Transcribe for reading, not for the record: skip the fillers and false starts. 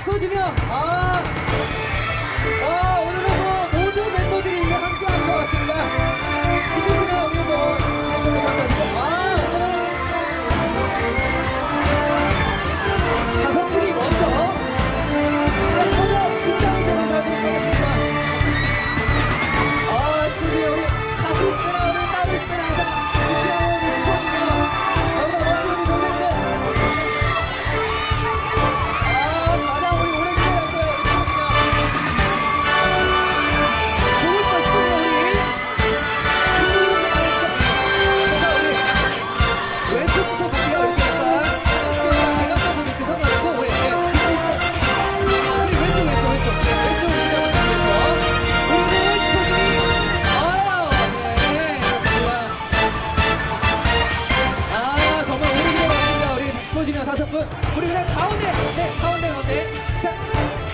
슈퍼주니어. 오늘은 뭐 모든 멤버들이 이제 함께하는 것 같습니다. 슈퍼주니어 우리 뭐 잘 부탁드립니다. 다섯 분이 먼저 굉장히 잘 부탁드리겠습니다. 드디어 우리 가수 있으나 따로 있으나 항상 유치하는 우리 슈퍼주니어. 너무나 멋진 우리 동생들. 가장 우리 오래 기다렸어요 우리 슈퍼주니어. 좋을 거 슈퍼주니어 우리 왼쪽부터 볼게요. 이렇게 약간 대각선으로 이렇게 서가지고 우리 왼쪽 우리가 먼저 앉아서 오늘은 슈퍼주니어. 정말 오래 기다렸습니다. 우리 슈퍼주니어 5분. 우리 그냥 가운데. 자.